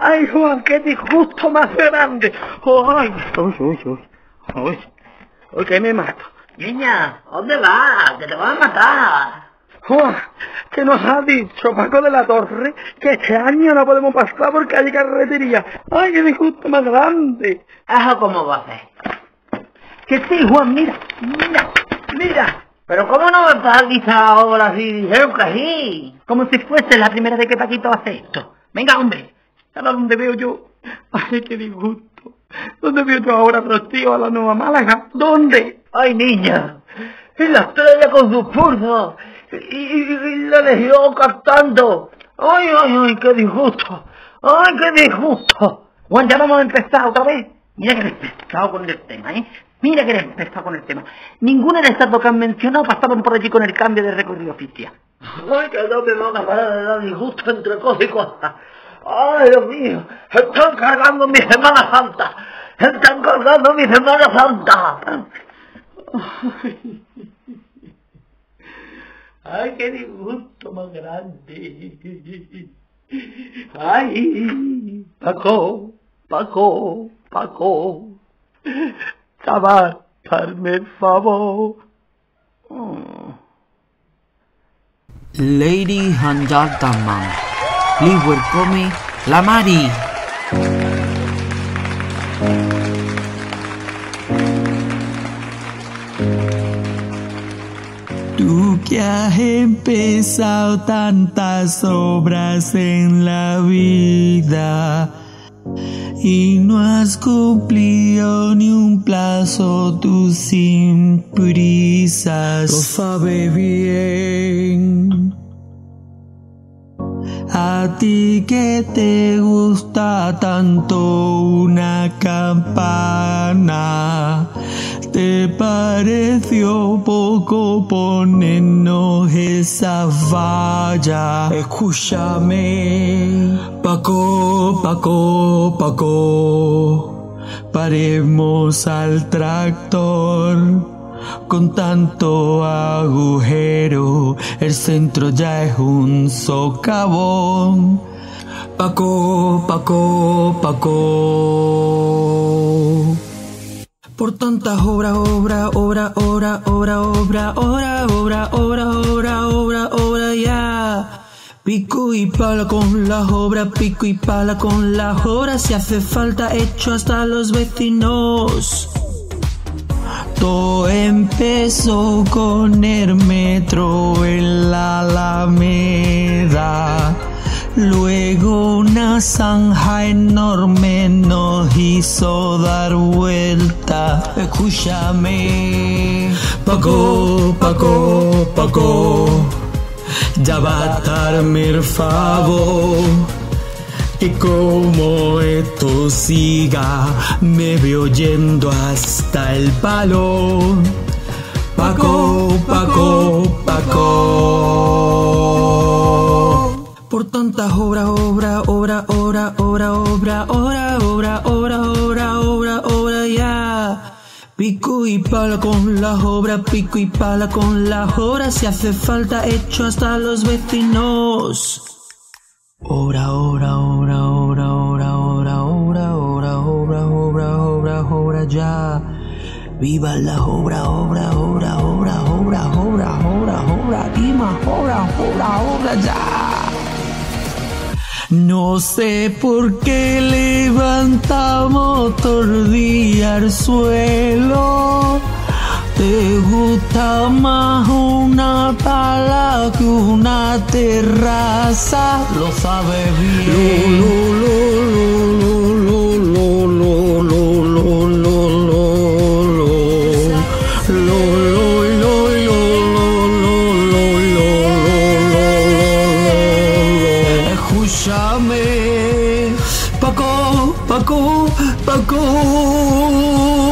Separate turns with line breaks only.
Ay, Juan, qué disgusto más grande. Ay, uy, que me mato.
Niña, ¿dónde vas? Que te van a matar.
Juan, que nos ha dicho Paco de la Torre que este año no podemos pasar porque hay carretería. Ay, qué disgusto más grande.
¿Eso cómo va a ser?
Que sí, Juan, mira.
¿Pero cómo no vas a realizar ahora si dijeron que sí?
Como si fuese la primera vez que Paquito hace esto. Venga, hombre. ¿Ahora dónde veo yo? Ay, qué disgusto. ¿Dónde veo yo ahora a los tíos a la Nueva Málaga? ¿Dónde?
Ay, niña, en la estrella con sus pulsos y la legión cantando. Ay, qué disgusto. Ay, qué disgusto.
Juan, ya vamos a empezar otra vez. Mira que he empezado con el tema, ¿eh? Mira que he empezado con el tema. Ninguna de estas dos que han mencionado pasaban por allí con el cambio de recorrido oficial.
Ay, que no me van a parar de dar disgusto entre cosas y cosas. Ay, Dios mío, están cargando mi Semana Santa. Están cargando mi Semana Santa.
Ay, qué disgusto más grande. Ay, Paco. Chaval, hazme el favor.
Lady and gentlemen, please welcome la Mari. Tú que has empezado tantas obras en la vida y no has cumplido ni un plazo, tú sin prisas lo sabes bien. A ti que te gusta tanto una campana, ¿te pareció poco ponernos esa valla? Escúchame, Paco, paremos al tractor. Con tanto agujero, el centro ya es un socavón. Paco. Por tantas obras ya. Pico y pala con las obras, si hace falta hecho hasta los vecinos. Todo empezó con el metro en la Alameda. Luego una zanja enorme nos hizo dar vuelta. Escúchame, Paco, ya va a darme el favor. Que como esto siga, me veo yendo hasta el palo. Paco. Por tantas obras ya. Pico y pala con las obras, si hace falta hecho hasta los vecinos. Obra ya. Viva la obra y más obra ya. No sé por qué levantamos todo el día al suelo. Te gusta más una pala que una terraza, lo sabes bien. Escúchame, Paco.